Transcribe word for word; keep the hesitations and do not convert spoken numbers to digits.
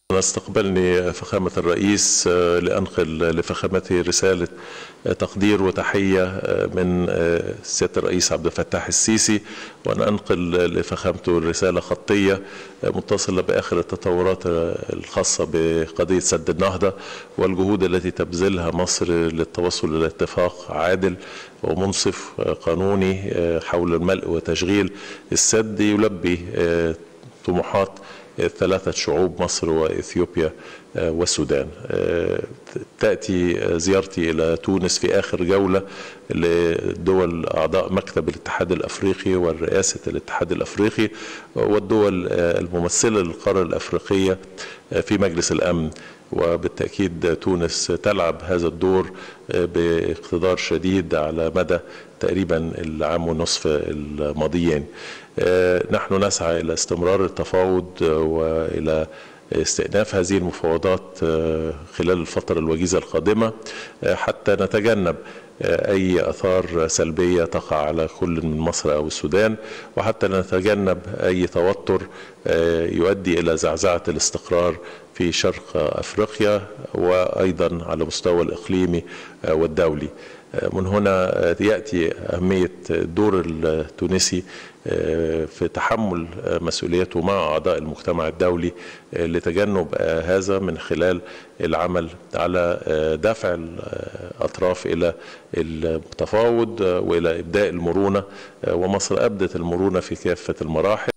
استقبلني فخامة الرئيس لأنقل لفخامته رسالة تقدير وتحية من سيادة الرئيس عبد الفتاح السيسي، وأن أنقل لفخامته رسالة خطية متصلة بآخر التطورات الخاصة بقضية سد النهضة والجهود التي تبذلها مصر للتوصل إلى اتفاق عادل ومنصف قانوني حول الملء وتشغيل السد يلبي طموحات ثلاثة شعوب مصر وإثيوبيا والسودان. تأتي زيارتي إلى تونس في آخر جولة لدول أعضاء مكتب الاتحاد الأفريقي والرئاسة الاتحاد الأفريقي والدول الممثلة للقارة الأفريقية في مجلس الأمن، وبالتأكيد تونس تلعب هذا الدور باقتدار شديد على مدى تقريبا العام ونصف الماضيين. نحن نسعى إلى استمرار التفاوض وإلى استئناف هذه المفاوضات خلال الفترة الوجيزة القادمة حتى نتجنب أي آثار سلبية تقع على كل من مصر أو السودان، وحتى نتجنب أي توتر يؤدي إلى زعزعة الاستقرار في شرق أفريقيا وأيضا على مستوى الإقليمي والدولي. من هنا يأتي أهمية الدور التونسي في تحمل مسؤوليته مع أعضاء المجتمع الدولي لتجنب هذا من خلال العمل على دفع الأطراف إلى التفاوض وإلى إبداء المرونة، ومصر أبدت المرونة في كافة المراحل.